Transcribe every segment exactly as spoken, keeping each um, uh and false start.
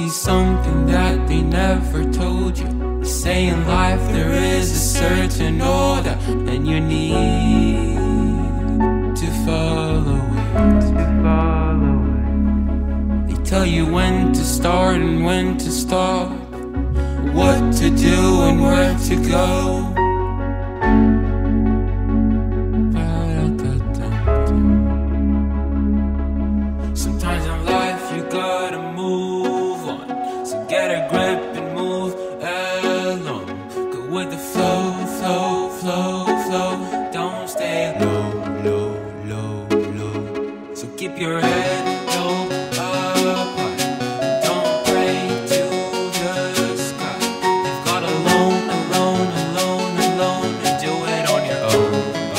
me something that they never told you. They say in life there is a certain order, and you need to follow it. They tell you when to start and when to stop, what to do and where to go. Sometimes in life you gotta move on, so get a grip and move along. Go with the flow, flow, flow, flow. Don't stay low, low, low, low. So keep your head low up high. Don't pray to the sky. You've got alone, alone, alone, alone, and do it on your own.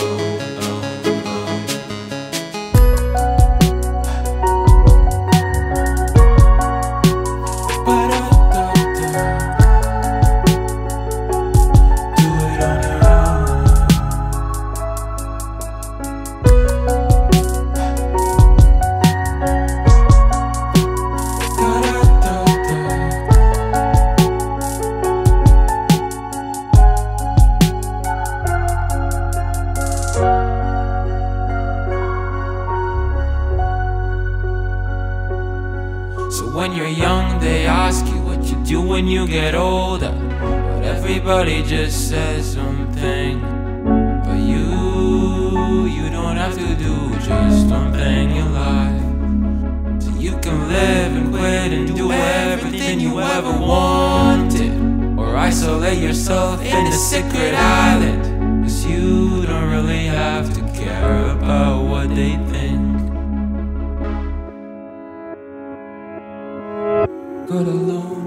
So when you're young, they ask you what you do when you get older, but everybody just says something. But you, you don't have to do just one thing in life. So you can live and quit and do everything you ever wanted, or isolate yourself in a secret island, 'cause you don't really have to care about what they think. Got alone.